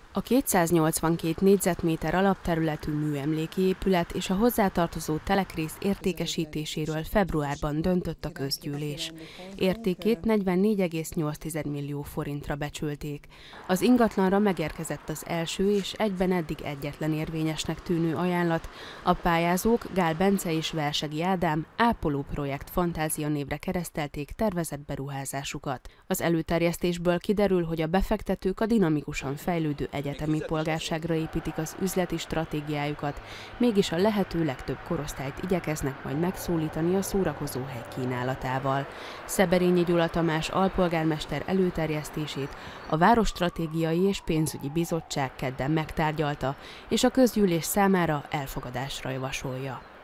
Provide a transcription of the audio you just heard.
A 282 négyzetméter alapterületű műemléki épület és a hozzátartozó telekrész értékesítéséről februárban döntött a közgyűlés. Értékét 44,8 millió forintra becsülték. Az ingatlanra megérkezett az első és egyben eddig egyetlen érvényesnek tűnő ajánlat. A pályázók Gál Bence és Versegi Ádám Ápoló Projekt Fantázia névre keresztelték tervezett beruházásukat. Az előterjesztésből kiderül, hogy a befektetők a dinamikusan fejlődő egyetemi polgárságra építik az üzleti stratégiájukat, mégis a lehető legtöbb korosztályt igyekeznek majd megszólítani a szórakozóhely kínálatával. Szeberényi Gyula Tamás alpolgármester előterjesztését a Városstratégiai és Pénzügyi Bizottság kedden megtárgyalta, és a közgyűlés számára elfogadásra javasolja.